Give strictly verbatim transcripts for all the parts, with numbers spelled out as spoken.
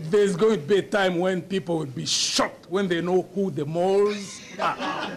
there's going to be a time when people will be shocked when they know who the Moors are.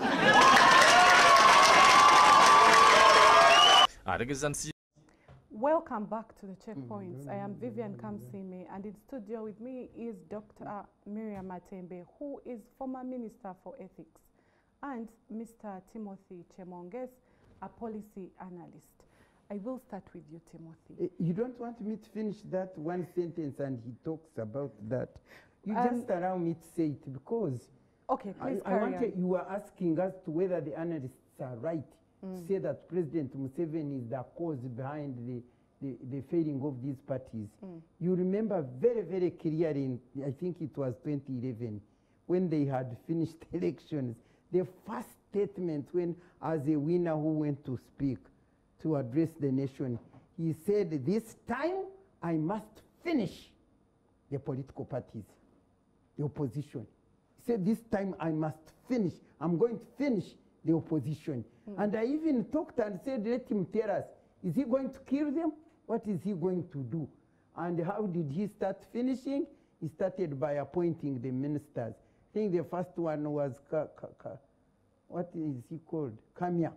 Welcome back to the Checkpoints. I am Vivian Kamsime, and in studio with me is Doctor Miriam Matembe, who is former Minister for Ethics, and Mister Timothy Chemonges, a policy analyst. I will start with you, Timothy. You don't want me to finish that one sentence and he talks about that. You Um, just allow me to say it because Okay, please I, I carry wanted, on. you were asking us to whether the analysts are right Mm. to say that President Museveni is the cause behind the, the, the failing of these parties. Mm. You remember very, very clearly in, I think it was twenty eleven, when they had finished elections, the first statement when, as a winner who went to speak, to address the nation, he said, this time I must finish the political parties, the opposition. He said, this time I must finish. I'm going to finish the opposition. Mm. And I even talked and said, let him tell us, is he going to kill them? What is he going to do? And how did he start finishing? He started by appointing the ministers. I think the first one was, Ka, Ka, Ka, what is he called? Kamya.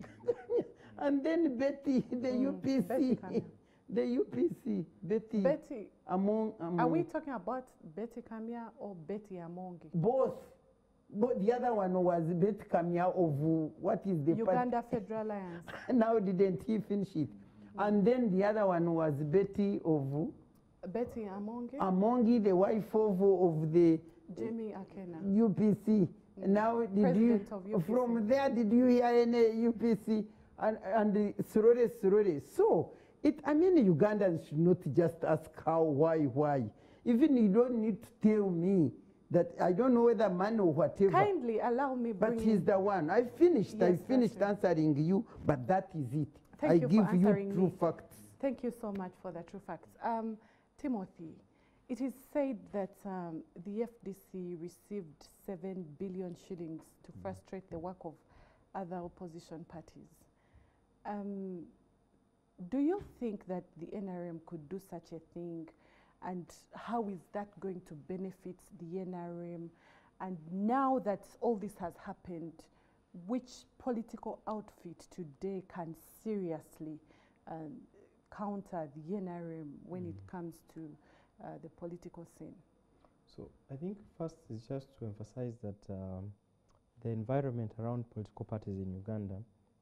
And then Betty, the Mm, U P C. Betty the U P C, Betty. Betty, among, among are we talking about Betty Kamya or Betty Amongi? both. But the other one was Betty Kamya of uh, what is the Uganda Federal Alliance. Now didn't he finish it? Mm-hmm. And then the other one was Betty of Betty Amongi? Amongi, the wife of, of the Jamie Akena. U P C. Mm-hmm. Now did President you, of U P C. From there did you hear any U P C and, and Sorore Sorore? So, it, I mean, Ugandans should not just ask how, why, why. Even you don't need to tell me that I don't know whether man or whatever. Kindly allow me But bring he's in- the one. I finished. Yes, I finished that's answering you, but that is it. Thank I you for give you answering true me. facts. Thank you so much for the true facts. Um, Timothy, it is said that um, the F D C received seven billion shillings to frustrate the work of other opposition parties. Um, do you think that the N R M could do such a thing? And how is that going to benefit the N R M? And now that all this has happened, which political outfit today can seriously um, counter the N R M when mm. it comes to uh, the political scene? So I think first is just to emphasize that um, the environment around political parties in Uganda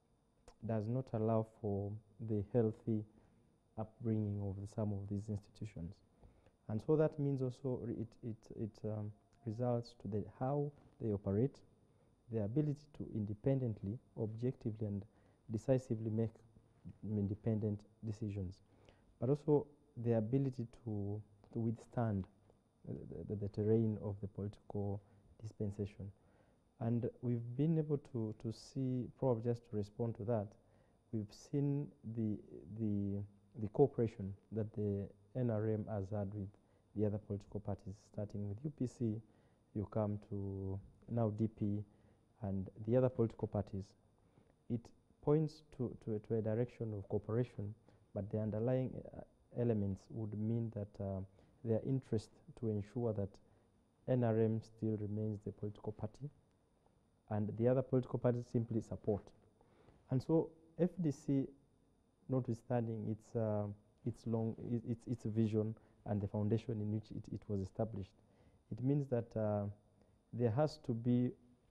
does not allow for the healthy upbringing of the, some of these institutions. And so that means also it, it, it um, results to the how they operate, their ability to independently, objectively and decisively make independent decisions, but also their ability to, to withstand the, the, the terrain of the political dispensation. And we've been able to, to see, probably just to respond to that, we've seen the, the, the cooperation that the N R M has had with the other political parties, starting with U P C, you come to now D P, and the other political parties. It points to, to, to a direction of cooperation, but the underlying uh, elements would mean that uh, their interest to ensure that N R M still remains the political party, and the other political parties simply support. And so F D C, notwithstanding its, uh, its, long, its, its vision and the foundation in which it, it was established, it means that uh, there has to be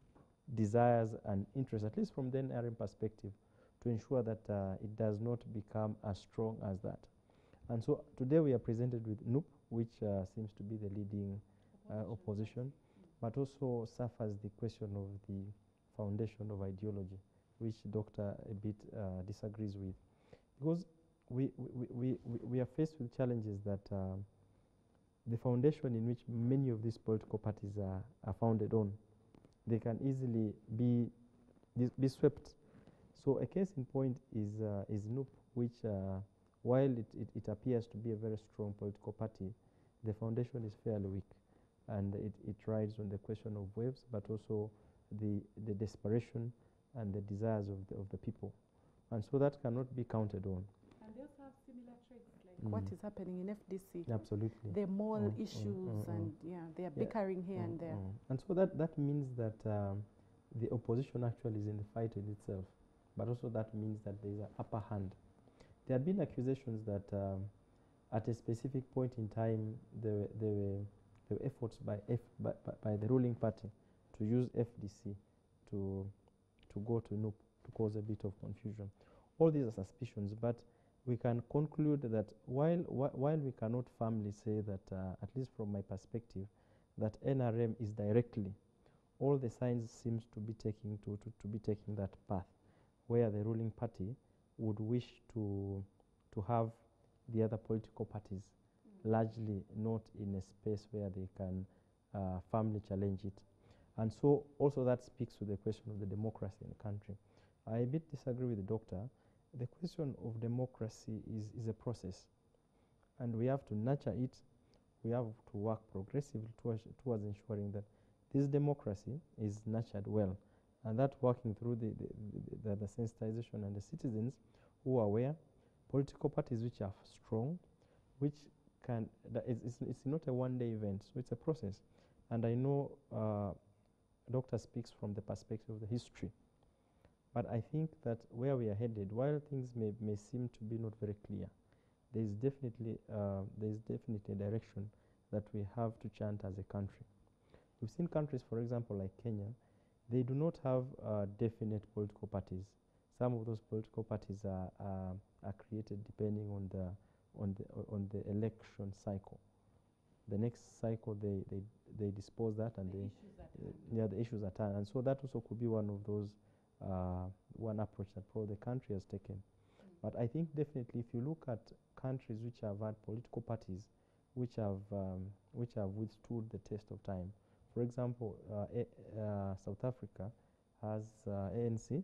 desires and interests, at least from the N R M perspective, to ensure that uh, it does not become as strong as that. And so today we are presented with N U P, which uh, seems to be the leading uh, opposition, but also suffers the question of the foundation of ideology, which Doctor a bit uh, disagrees with. Because we, we, we, we, we are faced with challenges that uh, the foundation in which many of these political parties are, are founded on, they can easily be, be swept. So a case in point is, uh, is N U P, which uh, while it, it, it appears to be a very strong political party, the foundation is fairly weak. And it, it rides on the question of waves, but also the, the desperation and the desires of the, of the people. And so that cannot be counted on. And they also have similar traits like what Mm. is happening in F D C. Absolutely. The mall Mm, mm, issues mm, mm. and yeah, they are Yeah. bickering here Mm, and there. mm. And so that, that means that um, the opposition actually is in the fight with itself, but also that means that there is an upper hand. There have been accusations that um, at a specific point in time, there were, there were, there were efforts by, F, by, by, by the ruling party to use F D C to, to go to N U P to cause a bit of confusion. All these are suspicions, but we can conclude that while, wh while we cannot firmly say that, uh, at least from my perspective, that N R M is directly, all the signs seems to be taking to, to, to be taking that path, where the ruling party would wish to, to have the other political parties mm. largely not in a space where they can uh, firmly challenge it. And so also that speaks to the question of the democracy in the country. I a bit disagree with the doctor. The question of democracy is, is a process, and we have to nurture it. We have to work progressively towards, towards ensuring that this democracy is nurtured well, and that working through the, the, the, the sensitization and the citizens who are aware, political parties which are strong, which can, that is, it's, it's not a one-day event, so it's a process. And I know uh, Doctor speaks from the perspective of the history, but I think that where we are headed, while things may, may seem to be not very clear, there is definitely uh, there is definitely a direction that we have to chant as a country. We've seen countries, for example, like Kenya, they do not have uh, definite political parties. Some of those political parties are, are, are created depending on the on the on the election cycle. The next cycle, they they, they dispose that, and the they uh, yeah the issues at hand, and so that also could be one of those uh, one approach that probably the country has taken. But I think definitely, if you look at countries which have had political parties, which have um, which have withstood the test of time, for example, uh, a, uh, South Africa has uh, A N C.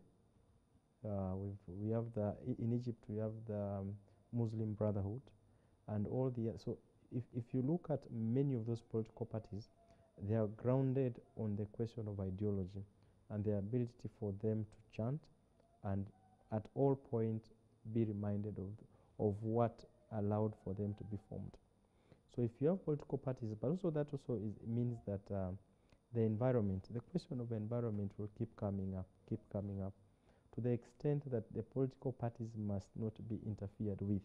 Uh, we've, we have the in Egypt we have the um, Muslim Brotherhood, and all the so if if you look at many of those political parties, they are grounded on the question of ideology and the ability for them to chant and at all points be reminded of, of what allowed for them to be formed. So if you have political parties, but also that also is, means that uh, the environment, the question of environment will keep coming up, keep coming up, to the extent that the political parties must not be interfered with.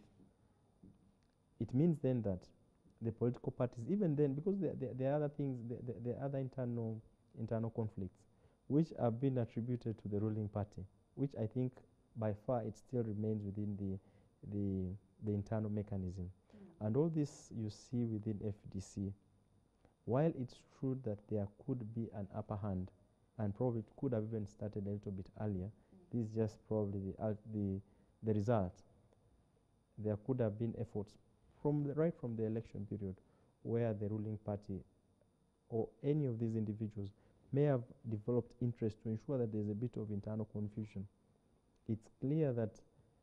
It means then that the political parties, even then, because there, there, there are other things, there, there, there are other internal, internal conflicts, which have been attributed to the ruling party, which I think by far it still remains within the, the, the internal mechanism. Mm. And all this you see within F D C. While it's true that there could be an upper hand, and probably it could have even started a little bit earlier, mm. this is just probably the, uh, the, the result. There could have been efforts from the, right from the election period where the ruling party or any of these individuals may have developed interest to ensure that there's a bit of internal confusion. It's clear that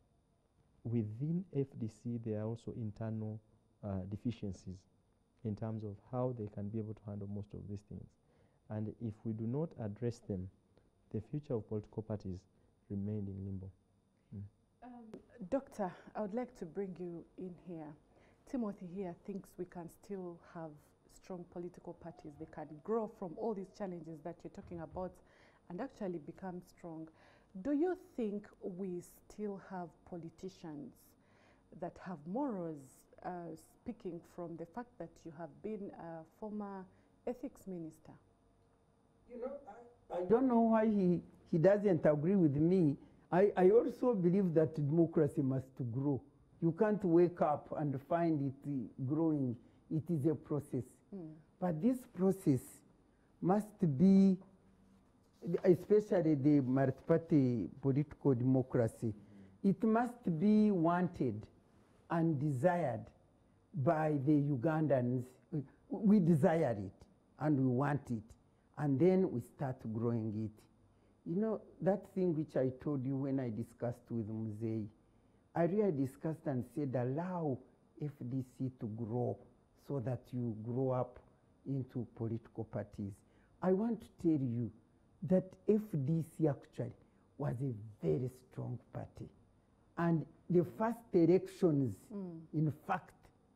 within F D C there are also internal uh, deficiencies in terms of how they can be able to handle most of these things. And if we do not address them, the future of political parties remain in limbo. Mm. Um, Doctor, I would like to bring you in here. Timothy here thinks we can still have strong political parties. They can grow from all these challenges that you're talking about and actually become strong. Do you think we still have politicians that have morals, uh, speaking from the fact that you have been a former ethics minister? You know, I, I don't know why he, he doesn't agree with me. I, I also believe that democracy must grow. You can't wake up and find it uh, growing. It is a process. Mm. But this process must be, especially the multi-party political democracy, it must be wanted and desired by the Ugandans. We desire it and we want it, and then we start growing it. You know, that thing which I told you when I discussed with Muzei, I really discussed and said, allow F D C to grow so that you grow up into political parties. I want to tell you that F D C actually was a very strong party. And the first elections, Mm. in fact,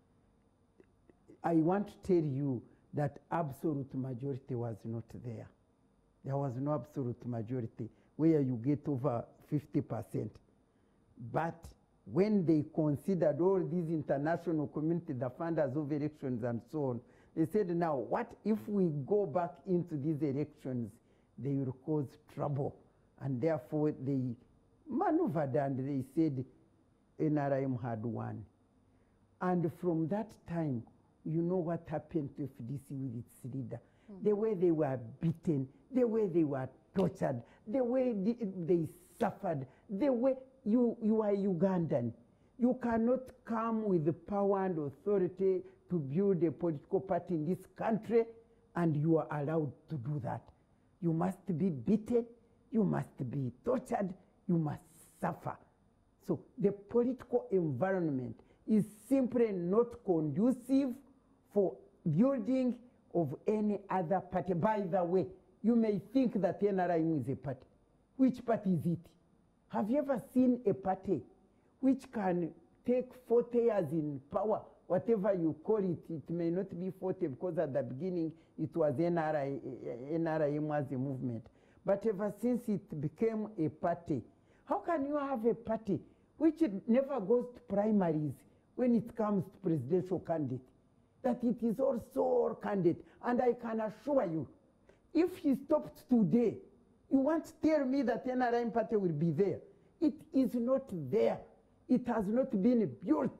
I want to tell you that absolute majority was not there. There was no absolute majority where you get over fifty percent. But when they considered all these international community, the funders of elections and so on, they said, now, what if we go back into these elections? They will cause trouble. And therefore, they maneuvered and they said N R M had won. And from that time, you know what happened to F D C with its leader. Mm. The way they were beaten, the way they were tortured, the way they, they suffered, the way you, you are Ugandan. You cannot come with the power and authority to build a political party in this country, and you are allowed to do that. You must be beaten, you must be tortured, you must suffer. So the political environment is simply not conducive for building of any other party. By the way, you may think that N R M is a party. Which party is it? Have you ever seen a party which can take forty years in power, whatever you call it? It may not be forty because at the beginning it was N R M as a movement. But ever since it became a party, how can you have a party which never goes to primaries when it comes to presidential candidate? That it is also all candidate. And I can assure you, if he stopped today, you want to tell me that N R M party will be there. It is not there. It has not been built.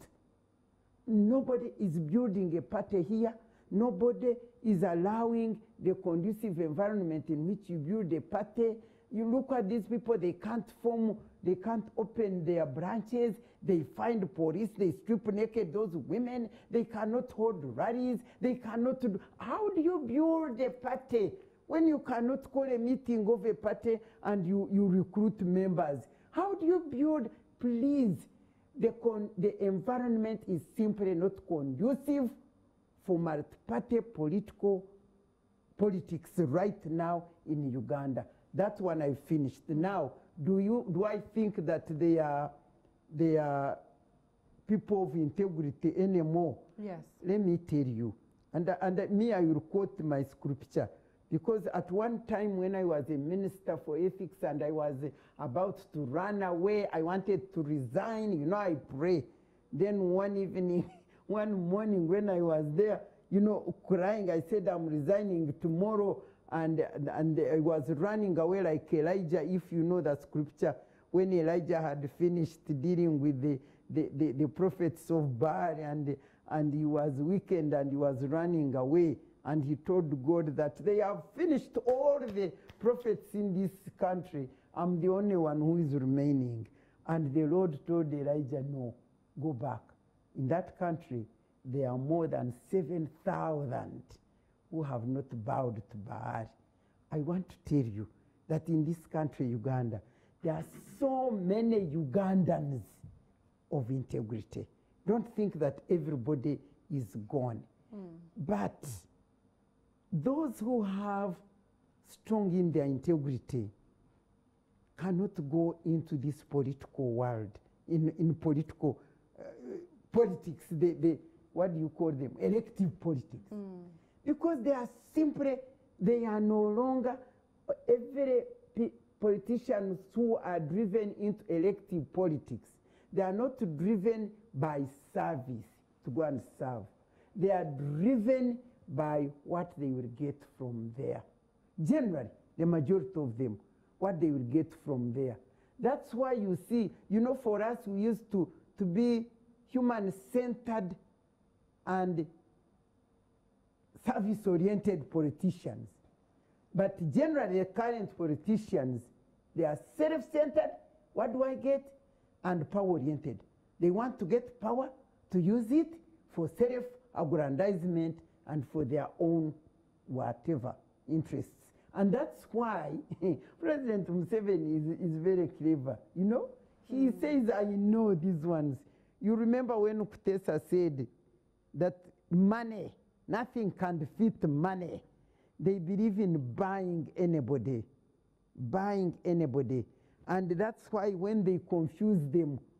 Nobody is building a party here. Nobody is allowing the conducive environment in which you build a party. You look at these people, they can't form, they can't open their branches. They find police, they strip naked those women. They cannot hold rallies. They cannot do. How do you build a party when you cannot call a meeting of a party and you, you recruit members? How do you build? Please, the, con the environment is simply not conducive for multi-party political politics right now in Uganda. That one I finished. Now, do you do I think that they are they are people of integrity anymore? Yes. Let me tell you. And, and me, I will quote my scripture. Because at one time when I was a minister for ethics and I was about to run away, I wanted to resign, you know, I pray. Then one evening, one morning when I was there, you know, crying, I said, I'm resigning tomorrow. And, and I was running away like Elijah, if you know the scripture, when Elijah had finished dealing with the, the, the, the prophets of Baal, and, and he was weakened and he was running away. And he told God that they have finished all the prophets in this country. I'm the only one who is remaining. And the Lord told Elijah, no, go back. In that country, there are more than seven thousand who have not bowed to Baal. I want to tell you that in this country, Uganda, there are so many Ugandans of integrity. Don't think that everybody is gone. Mm. But those who have strong in their integrity cannot go into this political world, in, in political uh, politics, the, the, what do you call them, elective politics. Mm. Because they are simply, they are no longer, every politicians who are driven into elective politics, they are not driven by service to go and serve. They are driven by what they will get from there. Generally, the majority of them, what they will get from there. That's why you see, you know, for us, we used to, to be human-centered and service-oriented politicians. But generally, the current politicians, they are self-centered, what do I get? And power-oriented. They want to get power, to use it for self-aggrandizement and for their own whatever interests. And that's why President Museveni is, is very clever. You know, he mm. says, I know these ones. You remember when Kutesa said that money, nothing can defeat money. They believe in buying anybody, buying anybody. And that's why when they confuse them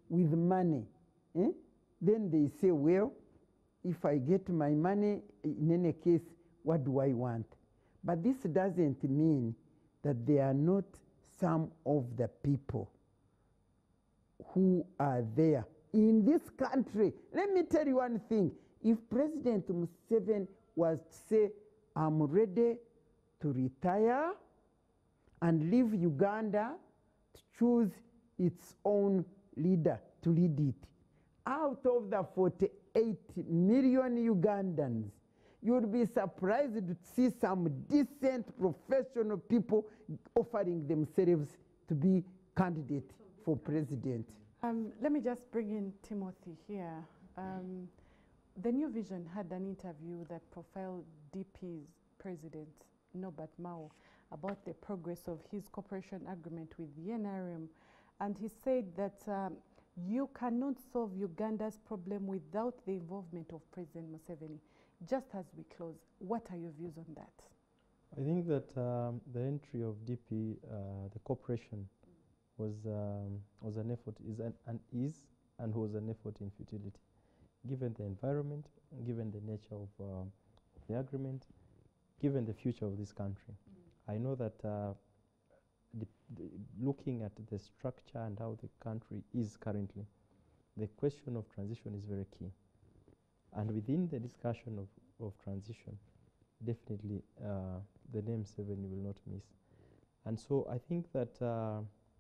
with money. Eh? Then they say, well, if I get my money, in any case, what do I want? But this doesn't mean that they are not some of the people who are there in this country. Let me tell you one thing. If President Museveni was to say, I'm ready to retire and leave Uganda to choose its own leader to lead it, out of the forty-eight million Ugandans, you would be surprised to see some decent professional people offering themselves to be candidate for president. Um, let me just bring in Timothy here. Um, the New Vision had an interview that profiled D P's president, Norbert Mao, about the progress of his cooperation agreement with the N R M. And he said that um, you cannot solve Uganda's problem without the involvement of President Museveni. Just as we close, what are your views on that? I think that um, the entry of D P, uh, the cooperation, was um, was an effort, is an, an is and was an effort in futility, given the environment, given the nature of um, the agreement, given the future of this country. Mm. I know that uh, the, the looking at the structure and how the country is currently, the question of transition is very key. And within the discussion of, of transition, definitely uh, the name Museveni will not miss. And so I think that uh,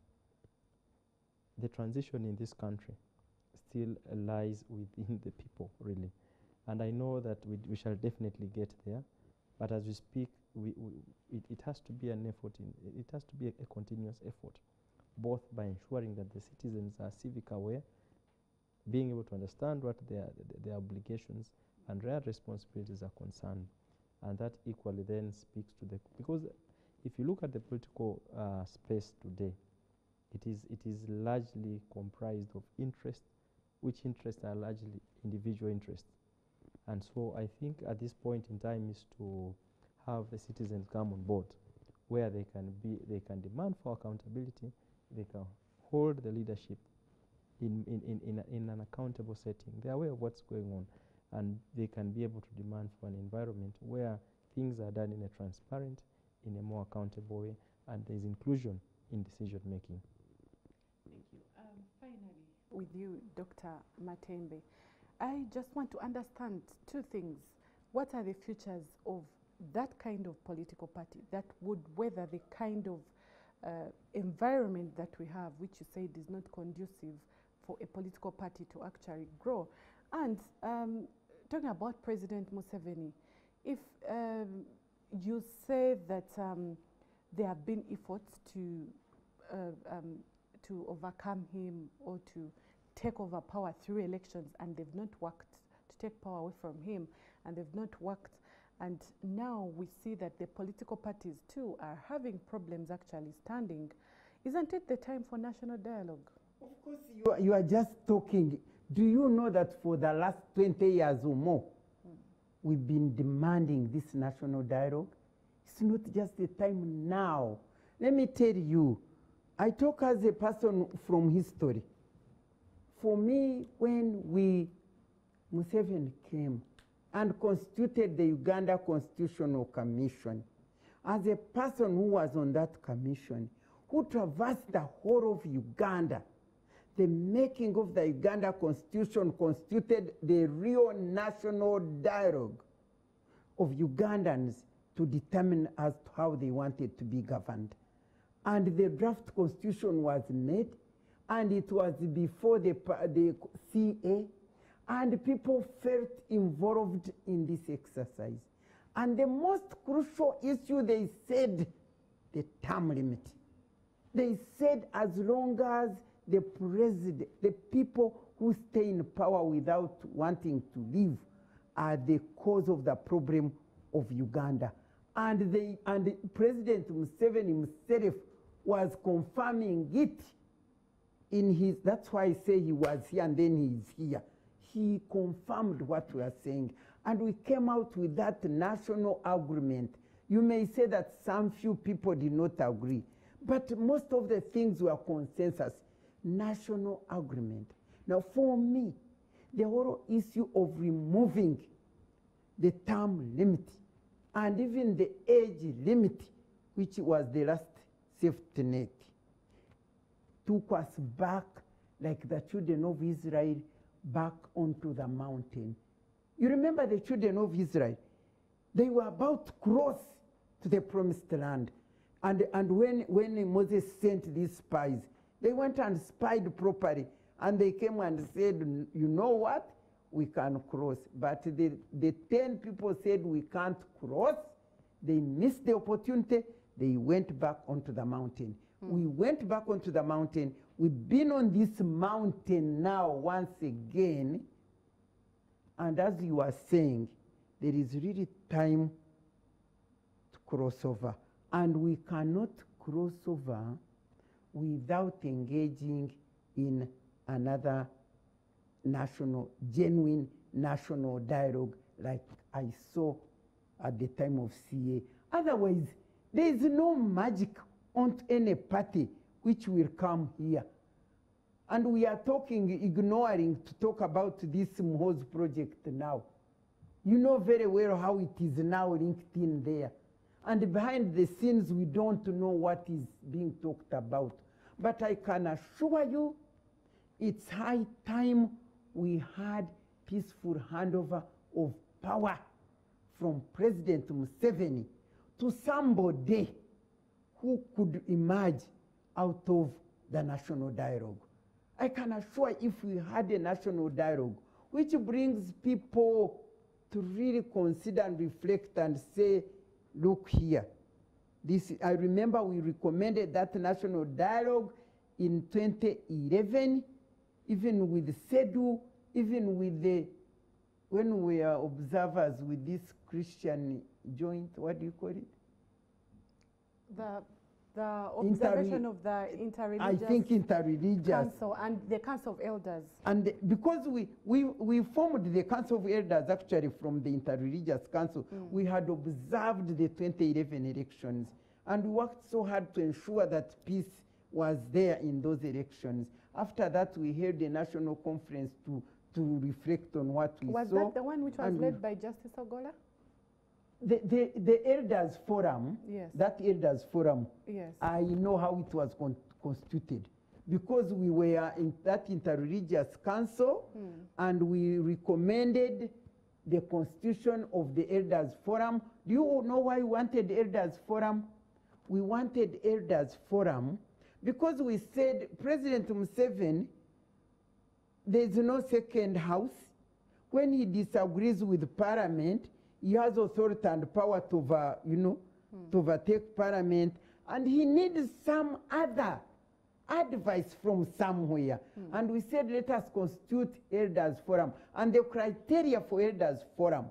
the transition in this country still uh, lies within the people, really. And I know that we, we shall definitely get there. But as we speak, we, we, it, it has to be an effort, in, it has to be a, a continuous effort, both by ensuring that the citizens are civic aware, being able to understand what their, their obligations and their responsibilities are concerned. And that equally then speaks to the, because if you look at the political uh, space today, it is, it is largely comprised of interests, which interests are largely individual interests. And so I think at this point in time is to have the citizens come on board, where they can be, they can demand for accountability, they can hold the leadership in, in, in, in, a, in an accountable setting. They are aware of what's going on, and they can be able to demand for an environment where things are done in a transparent, in a more accountable way, and there's inclusion in decision making. Thank you. Um, finally, with you, Doctor Matembe, I just want to understand two things. What are the futures of that kind of political party that would weather the kind of uh, environment that we have, which you said is not conducive for a political party to actually grow? And um, talking about President Museveni, if um, you say that um, there have been efforts to uh, um, to overcome him or to take over power through elections, and they've not worked, to take power away from him, and they've not worked, and now we see that the political parties too are having problems actually standing, isn't it the time for national dialogue? Of course, you are, you are just talking. Do you know that for the last twenty years or more, mm. we've been demanding this national dialogue? It's not just the time now. Let me tell you, I talk as a person from history. For me, when we, Museveni came and constituted the Uganda Constitutional Commission, as a person who was on that commission, who traversed the whole of Uganda, the making of the Uganda Constitution constituted the real national dialogue of Ugandans to determine as to how they wanted to be governed. And the draft constitution was made, and it was before the, the C A, and people felt involved in this exercise. And the most crucial issue, they said, the term limit. They said as long as the president, the people who stay in power without wanting to leave are the cause of the problem of Uganda. And, they, and President Museveni himself was confirming it in his, that's why I say he was here and then he is here. He confirmed what we are saying. And we came out with that national agreement. You may say that some few people did not agree, but most of the things were consensus. National agreement Now, for me, the whole issue of removing the term limit and even the age limit, which was the last safety net, took us back like the children of Israel back onto the mountain. You remember the children of Israel? They were about to cross to the promised land. And, and when, when Moses sent these spies, they went and spied properly. And they came and said, you know what? We can cross. But the, the ten people said we can't cross. They missed the opportunity. They went back onto the mountain. Mm. We went back onto the mountain. We've been on this mountain now once again. And as you are saying, there is really time to cross over. And we cannot cross over without engaging in another national, genuine national dialogue like I saw at the time of C A. Otherwise, there is no magic on any party which will come here. And we are talking, ignoring to talk about this Muhoozi project now. You know very well how it is now linked in there. And behind the scenes, we don't know what is being talked about. But I can assure you, it's high time we had peaceful handover of power from President Museveni to somebody who could emerge out of the national dialogue. I can assure if we had a national dialogue, which brings people to really consider and reflect and say, look here. This, I remember we recommended that national dialogue in twenty eleven, even with SEDU, even with the, when we are observers with this Christian joint, what do you call it? The, the observation Interre- of the interreligious I think interreligious. council and the Council of Elders. And because we, we, we formed the Council of Elders actually from the Interreligious Council, mm. we had observed the twenty eleven elections and we worked so hard to ensure that peace was there in those elections. After that, we held a national conference to, to reflect on what we was saw. Was that the one which was led by Justice Ogola? The, the, the Elders Forum, yes. that Elders Forum, yes. I know how it was con constituted. Because we were in that interreligious council hmm. and we recommended the constitution of the Elders Forum. Do you know why we wanted Elders Forum? We wanted Elders Forum because we said President Museveni, there's no second house. When he disagrees with Parliament, he has authority and power to, over, you know, hmm. to overtake Parliament, and he needs some other advice from somewhere. Hmm. And we said, let us constitute Elders Forum. And the criteria for Elders Forum,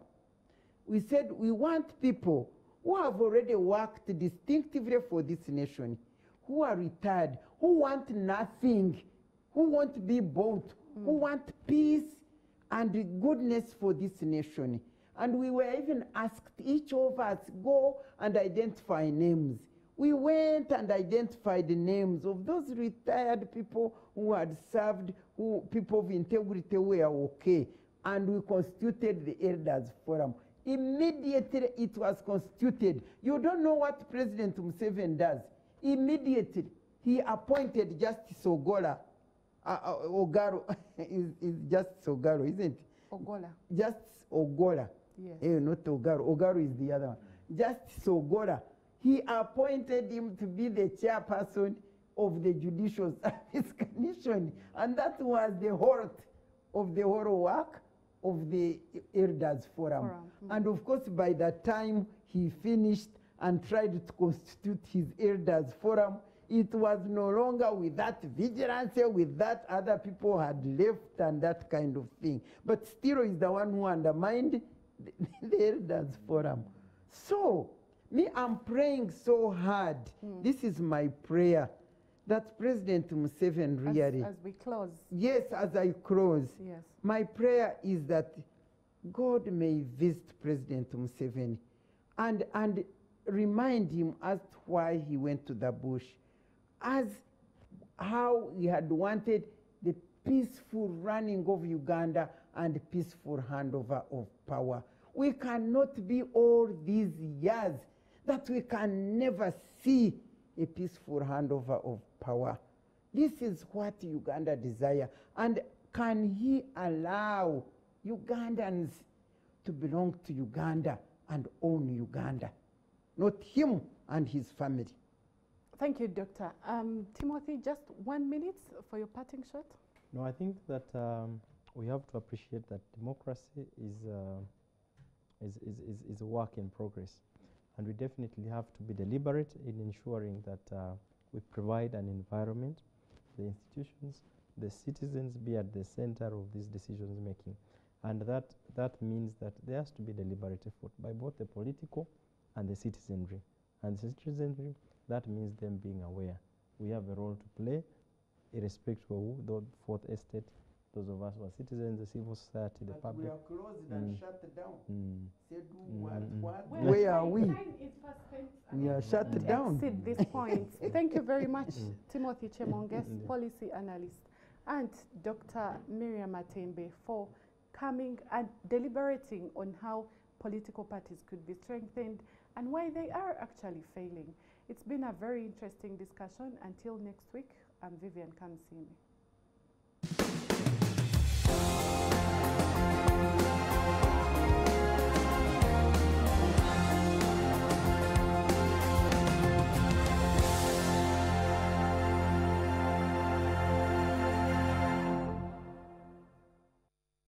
we said we want people who have already worked distinctively for this nation, who are retired, who want nothing, who won't be bought, hmm. who want peace and goodness for this nation. And we were even asked, each of us, go and identify names. We went and identified the names of those retired people who had served, who people of integrity were okay. And we constituted the Elders Forum. Immediately it was constituted. You don't know what President Museveni does. Immediately he appointed Justice Ogola. Uh, uh, Ogaro is, is Justice Ogaro, isn't it? Ogola. Justice Ogola. Yes. Eh, not Ogaro. Ogaro is the other one. Justice Ogola. He appointed him to be the chairperson of the Judicial Service Commission. And that was the heart of the whole work of the Elders Forum. Forum. Mm-hmm. And of course, by the time he finished and tried to constitute his Elders Forum, it was no longer with that vigilance, with that other people had left and that kind of thing. But still is the one who undermined the, the Elders Forum. So, me, I'm praying so hard. Mm. This is my prayer, that President Museveni really... As, as we close. Yes, as I close. Yes. My prayer is that God may visit President Museveni and, and remind him as to why he went to the bush, as how he had wanted the peaceful running of Uganda and peaceful handover of power. We cannot be all these years that we can never see a peaceful handover of power. This is what Uganda desire. And can he allow Ugandans to belong to Uganda and own Uganda? Not him and his family. Thank you, Doctor. Um, Timothy, just one minute for your parting shot. No, I think that um, we have to appreciate that democracy is, uh, is, is, is, is a work in progress. And we definitely have to be deliberate in ensuring that uh, we provide an environment, the institutions, the citizens be at the center of these decisions making. And that, that means that there has to be deliberate effort by both the political and the citizenry. And the citizenry, that means them being aware. We have a role to play, irrespective of who, the fourth estate, those of us who are citizens, the civil society, the But public. we are closed Mm. and shut down. Mm. Say, do Mm, what, mm, what? mm. Where are we? Time is fast spent. We are shut Don't down. exceed this point. Thank you very much, Mm. Timothy Chemonges, Mm. policy analyst, and Doctor Miriam Matembe for coming and deliberating on how political parties could be strengthened and why they are actually failing. It's been a very interesting discussion. Until next week, I'm Vivian Kamsimi.